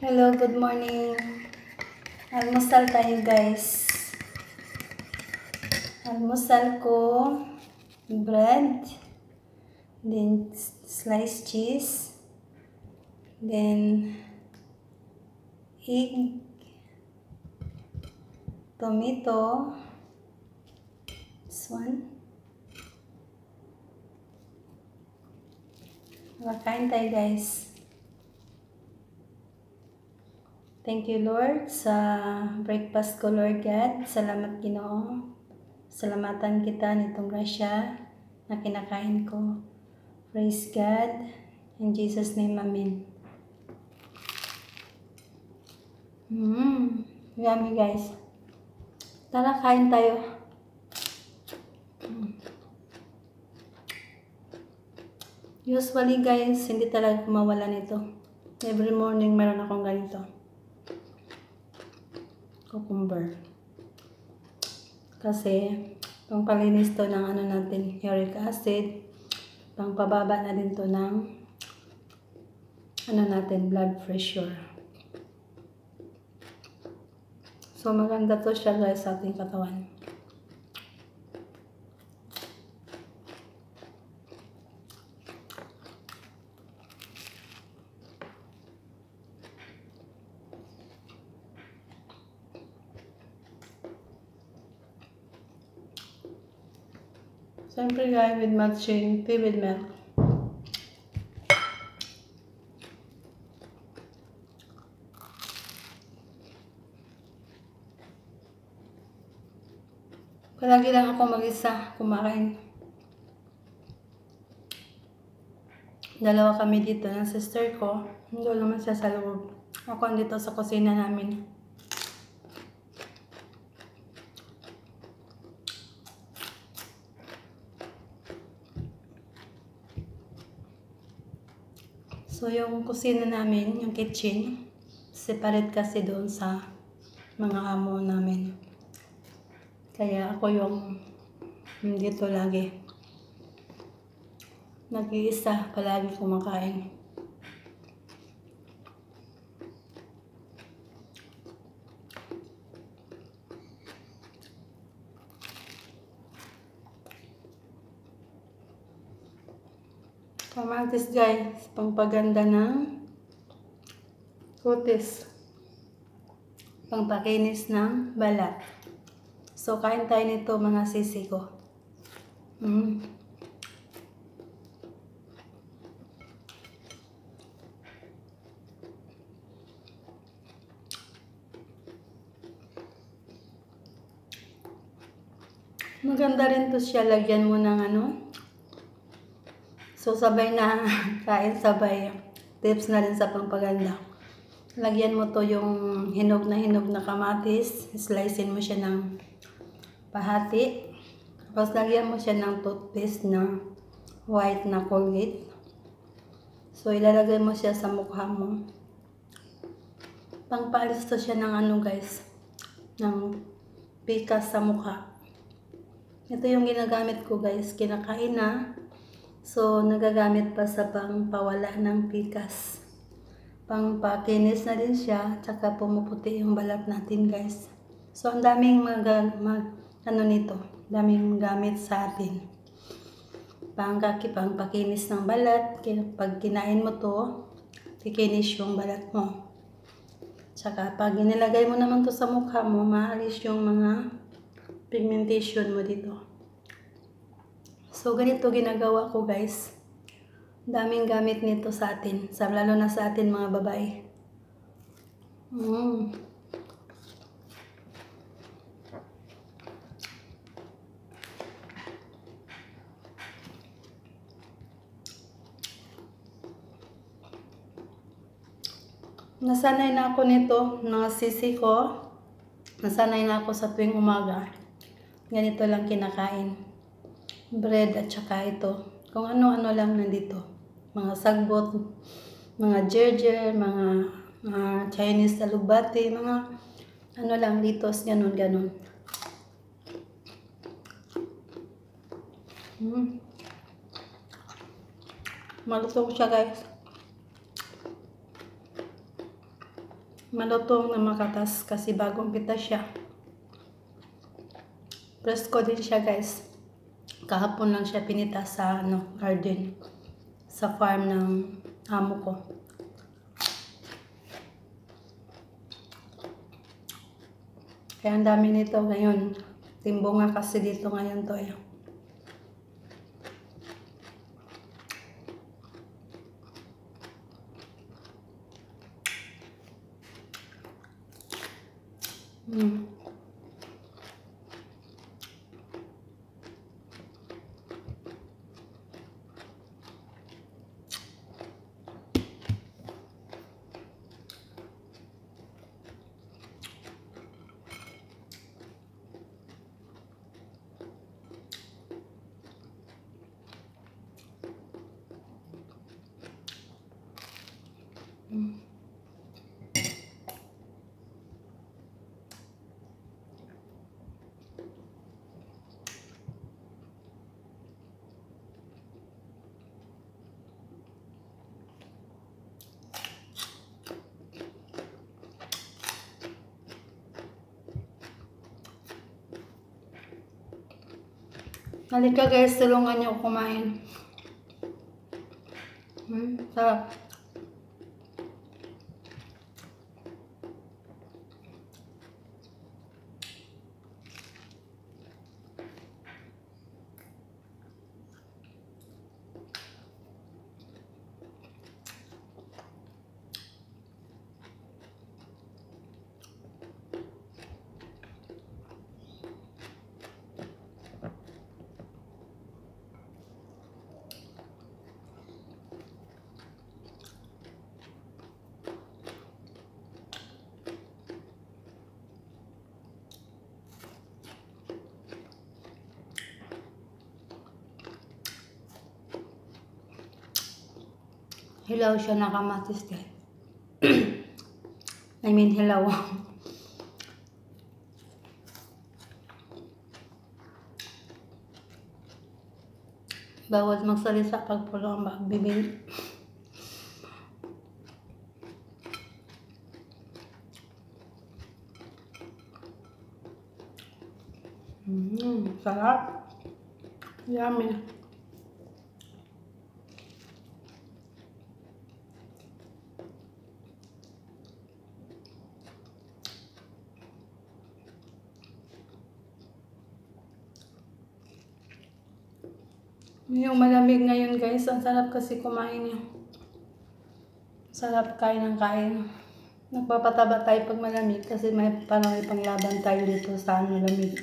Hello, good morning. Almusal tayo guys. Almusal ko, bread, then sliced cheese, then egg, tomato, this one. Makain tayo guys. Thank you Lord sa breakfast ko Lord God. Salamat Ginoo. Salamatan kita nitong grasya na kinakain ko. Praise God. In Jesus name, Amen. Yummy guys. Tara, kain tayo. Usually guys, hindi talaga mawala nito. Every morning meron akong ganito. Cucumber. Kasi, pangpalinis to ng natin, uric acid. Pangpababa na din to ng natin, blood pressure. So, maganda to siya guys sa ating katawan. Siyempre guys, with matching tea with milk. Palagi lang ako mag-isa kumakain. Dalawa kami dito ng sister ko. Hindi naman siya sa loob. Ako dito sa kusina namin. So, yung kusina namin, yung kitchen, separate kasi doon sa mga amo namin. Kaya ako yung dito lagi. Nag-iisa palagi kumakain. Kamatis guys, pangpaganda ng kutis. Pangpakinis ng balat. So, kain tayo nito mga sisi ko. Maganda rin to siya. Lagyan mo ng So, sabay na kain, sabay tips na rin sa pangpaganda. Lagyan mo to yung hinog na kamatis. Slicein mo siya ng pahati. Tapos lagyan mo siya ng toothpaste na white na Colgate. So, ilalagay mo siya sa mukha mo. Pangpaalis to siya ng guys, ng pikas sa mukha. Ito yung ginagamit ko guys, kinakain na. So, nagagamit pa sa pangpawala ng pikas. Pangpakinis na din siya, tsaka pumuputi yung balat natin guys. So, ang daming nito, daming gamit sa atin. Pangpakinis ng balat, pag kinain mo to, kikinis yung balat mo. Tsaka, pag inilagay mo naman to sa mukha mo, maalis yung mga pigmentation mo dito. So, ganito ginagawa ko guys. Daming gamit nito sa atin. Lalo na sa atin mga babae. Nasanay na ako nito, mga sisi ko. Nasanay na ako sa tuwing umaga. Ganito lang kinakain. Bread at saka ito. Kung ano-ano lang nandito. Mga sagbot, mga gerger, mga Chinese alubati, mga lang, litos, ganun. Malusog siya guys. malutong na makatas kasi bagong pita siya. Presko din siya guys. Kahapon lang siya pinita sa garden. Sa farm ng amo ko. Kaya ang dami nito ngayon. Timbunga kasi dito ngayon to eh. Halika guys, tulungan niyo kumain. Sarap. Hilaw siya na kamatis guys. I mean hilaw. Bawal magsalita pag pulo ang bibig. Sarap. Yummy. Yung malamig ngayon guys, ang sarap kasi kumain niya. Sarap kain ng kain. Nagpapataba tayo pag malamig kasi may panglaban tayo dito sa malamig.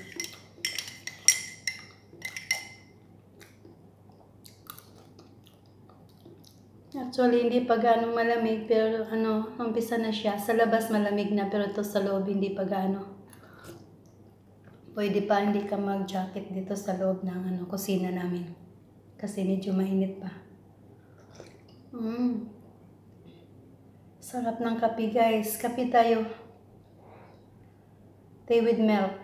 Actually, hindi pa ganong malamig pero umpisa na siya. Sa labas malamig na pero ito sa loob hindi pa gano. Pwede pa hindi ka mag-jacket dito sa loob ng kusina namin. Kasi medyo mainit pa. Sarap ng kape guys. Kape tayo. Tea with milk.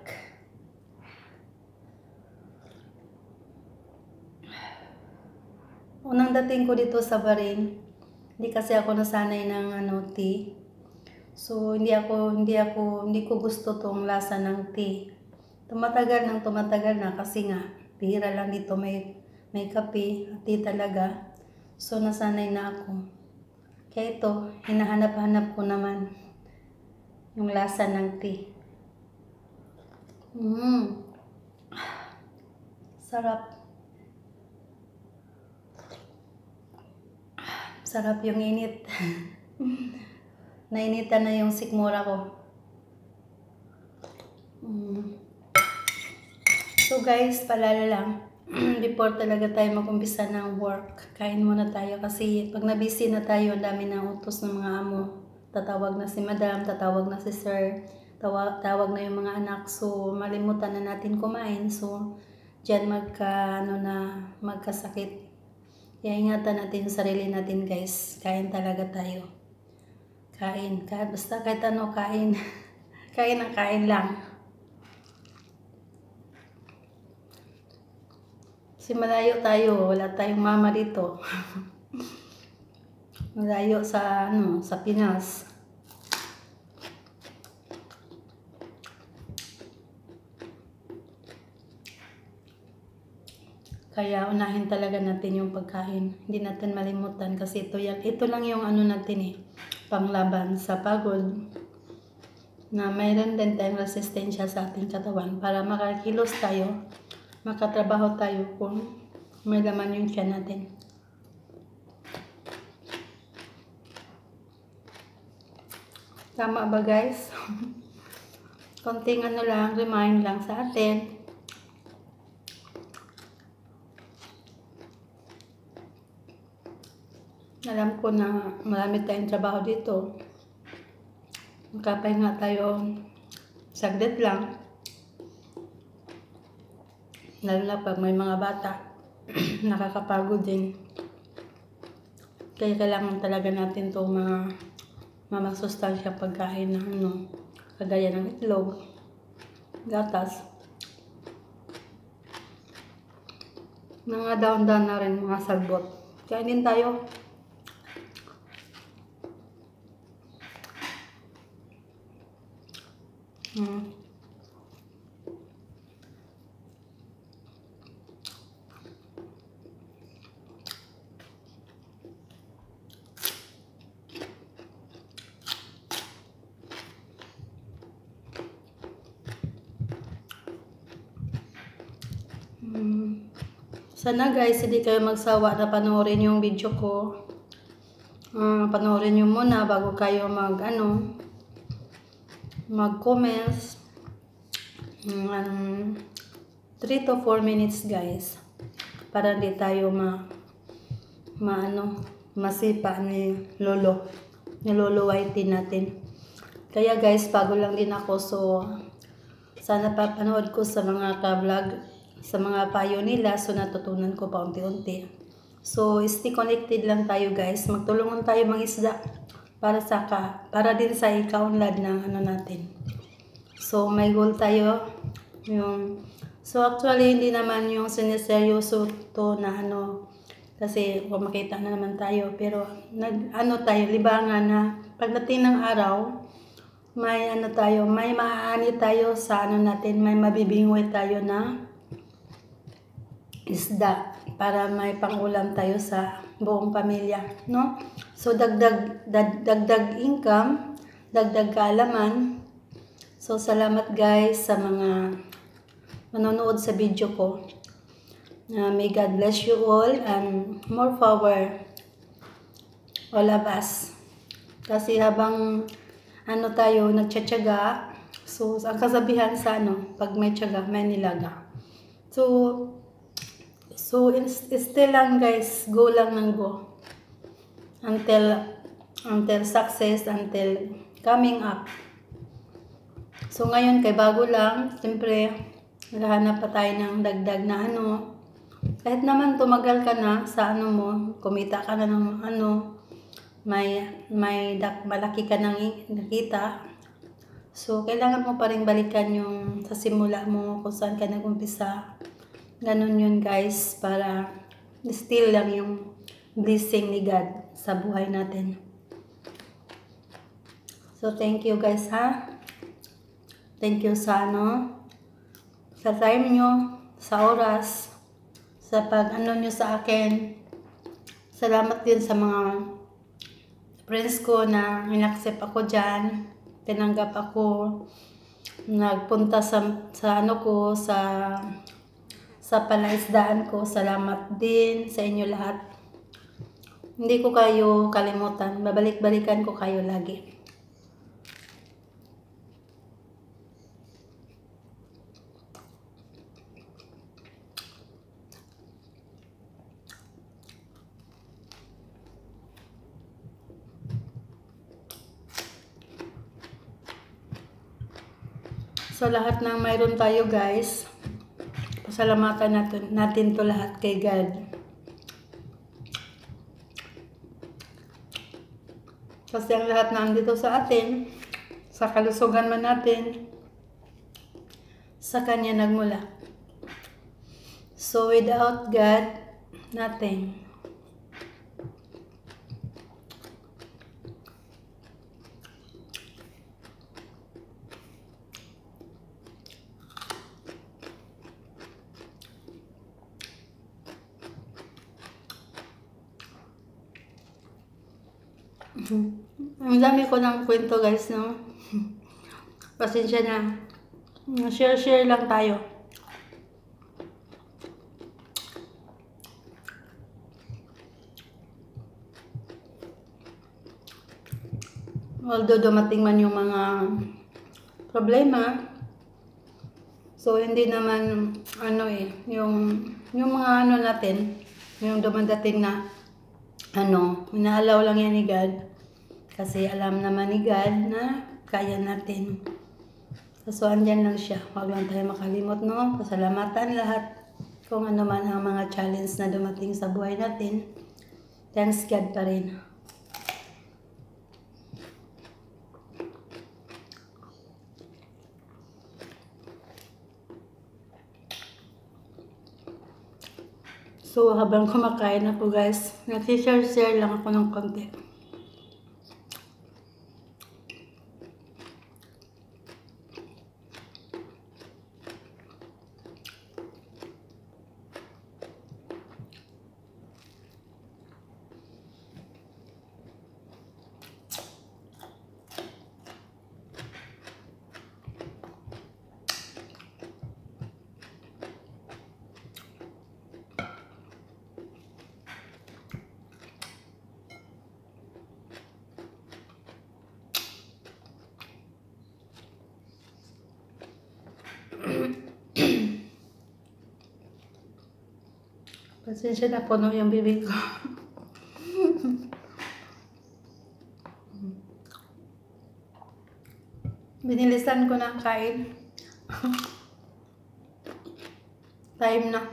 Unang dating ko dito sa Bahrain, hindi kasi ako nasanay ng tea. So hindi ko gusto tong lasa ng tea. Tumatagal na kasi nga bihira lang dito may kape at tea talaga. So nasanay na ako. Kaya ito, hinahanap-hanap ko naman yung lasa ng tea. Sarap. Sarap yung init. Nainitan na yung sikmura ko. So guys, paalala lang. Before talaga tayo mag-umpisa ng work, kain muna tayo kasi pag na-busy na tayo, ang dami ng utos ng mga amo. Tatawag na si madam, tatawag na si sir, tawag na yung mga anak. So malimutan na natin kumain. So dyan magkasakit. Kaya ingatan natin yung sarili natin guys. Kain talaga tayo. Kain. Basta kahit ano, kain. Kain ang kain lang. Kasi malayo tayo. Wala tayong mama dito. Malayo sa Pinas. Kaya unahin talaga natin yung pagkain. Hindi natin malimutan kasi ito lang yung ano natin eh, panglaban sa pagod. Na mayroon din tayong resistensya sa ating katawan para makakilos tayo, makatrabaho tayo kung may laman yung tiyan natin. Tama ba guys? Konting ano lang, remind lang sa atin. Alam ko na marami tayong trabaho dito. Makapahinga tayo saglit lang. Lalo na pag may mga bata, nakakapagod din. Kaya kailangan talaga natin itong mamasustansya pagkain ng ano, kagaya ng itlog, gatas, mga daon-daon na rin, mga sagbot. Kainin tayo. Sana guys, hindi kayo magsawa na panoorin yung video ko. Panoorin nyo muna bago kayo mag-comments. 3 to 4 minutes guys. Para hindi tayo masipa ni Lolo Whitey natin. Kaya guys, bago lang din ako, so sana papanood ko sa mga ka-vlog, sa mga payo nila, so natutunan ko pa unti-unti. So stay connected lang tayo guys, magtulungan tayo mangisda para din sa ikaunlad ng ano natin. So may goal tayo, so actually hindi naman yung siniseryoso to na kasi kung makita na naman tayo, pero tayo libangan na pagdating ng araw, may may maaani tayo sa natin, may mabibingwit tayo na isda para may pangulam tayo sa buong pamilya, no? So dagdag income, dagdag kaalaman. So salamat guys sa mga manonood sa video ko. May God bless you all and more power all of us. Kasi habang tayo nagtsatsaga, so ang kasabihan sa pag may tiyaga, may nilaga. So still lang guys, go lang ng go. Until success, until coming up. So ngayon kay bago lang, siyempre, naghahanap pa tayo ng dagdag na kahit naman tumagal ka na sa mo, kumita ka na ng malaki ka nang nakita. So, kailangan mo pa rin balikan yung sa simula mo, kung saan ka nag-umpisa. Ganun yun guys, para still lang yung blessing ni God sa buhay natin. So, thank you guys ha. Thank you sa sa time nyo, sa oras, sa nyo sa akin. Salamat din sa mga friends ko na inaccept ako dyan, tinanggap ako, nagpunta sa palaisdaan ko. Salamat din sa inyo lahat. Hindi ko kayo kalimutan, babalik-balikan ko kayo lagi. So lahat ng mayroon tayo guys, pasalamatan natin to lahat kay God. Kasi ang lahat na andito sa atin, sa kalusugan man natin, sa Kanya nagmula. So without God, nothing. Ang dami ko ng kwento guys, no? Pasensya na. Share lang tayo. Although dumating man yung mga problema, so hindi naman yung mga natin, yung dumadating na inaalaw lang yan ni God. Kasi alam naman ni God na kaya natin. So andyan lang siya. Huwag lang tayo makalimot, no? Pasalamatan lahat kung ano man ang mga challenge na dumating sa buhay natin. Thanks God pa rin. So, habang kumakain ako guys, nagsishare lang ako ng konti. Pasensya na, puno yung bibig ko. Binilisan ko na kain. Time na.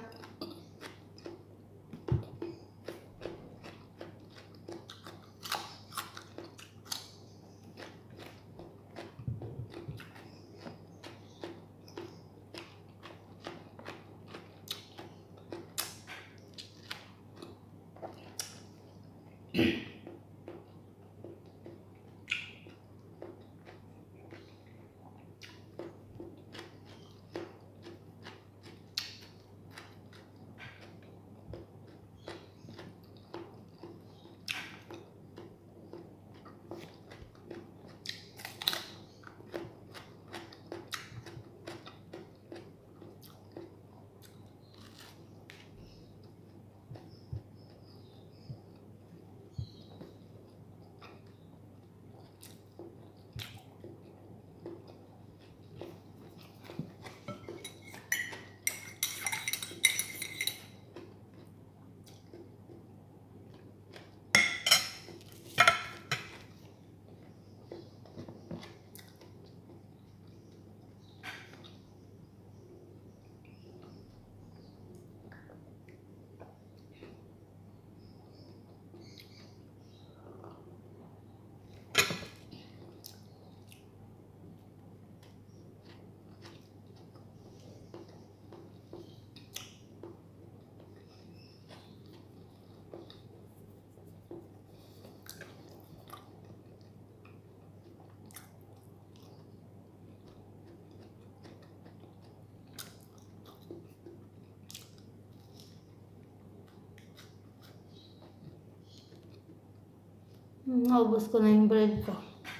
Naubos ko na yung bread ko.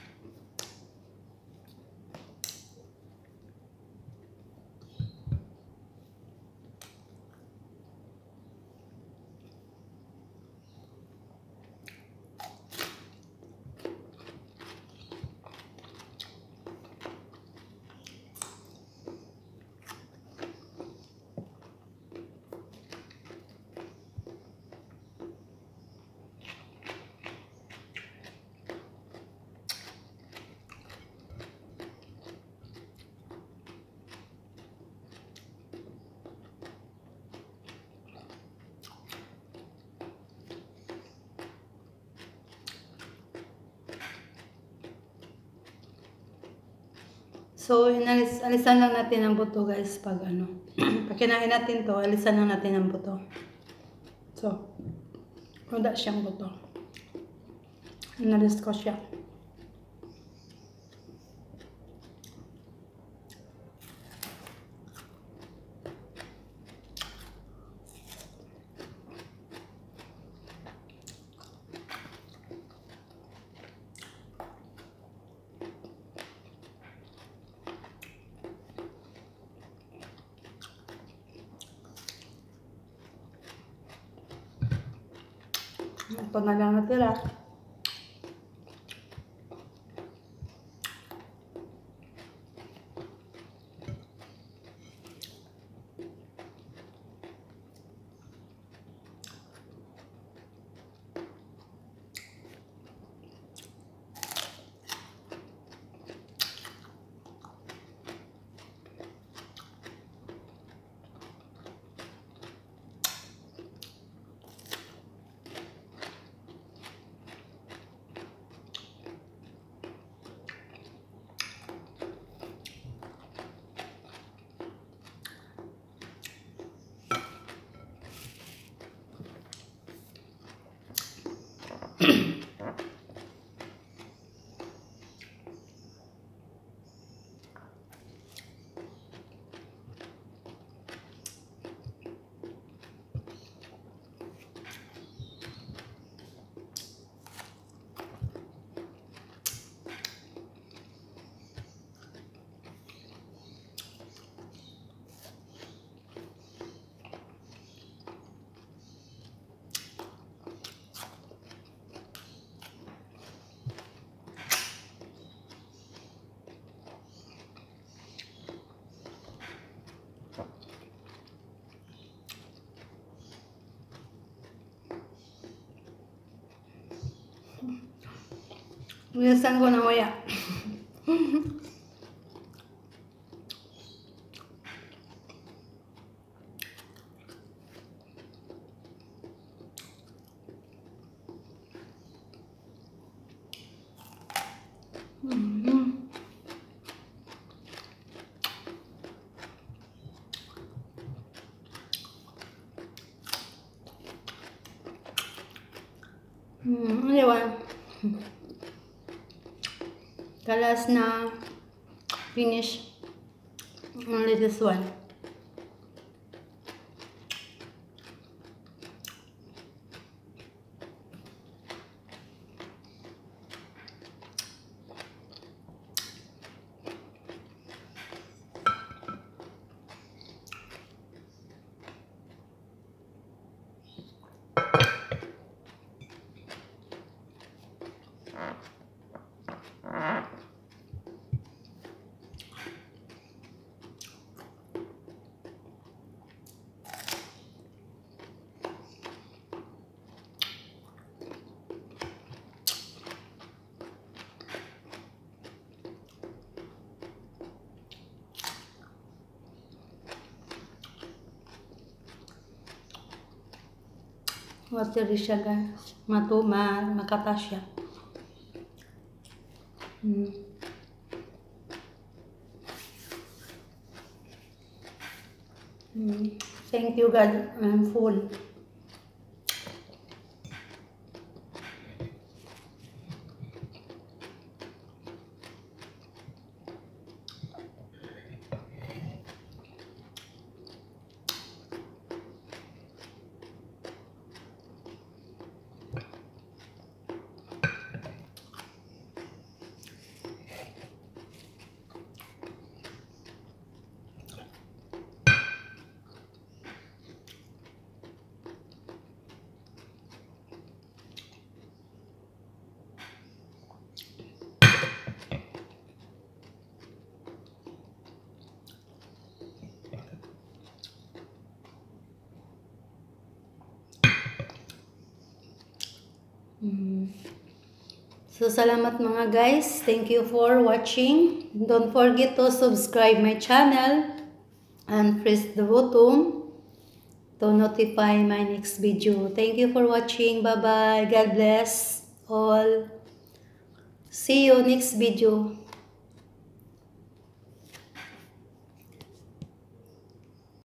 So, alisan lang natin ang buto guys pag pag kinain natin to, alisan lang natin ang buto. So, wala siyang buto. Inalis ko siya. Ito na lang natira. Minsan ko na waya. Anyway, kalas na finish only this one. Water siya guys, makata siya. Thank you God, I'm full. So, salamat mga guys. Thank you for watching. Don't forget to subscribe my channel and press the button to notify my next video. Thank you for watching. Bye-bye. God bless all. See you next video.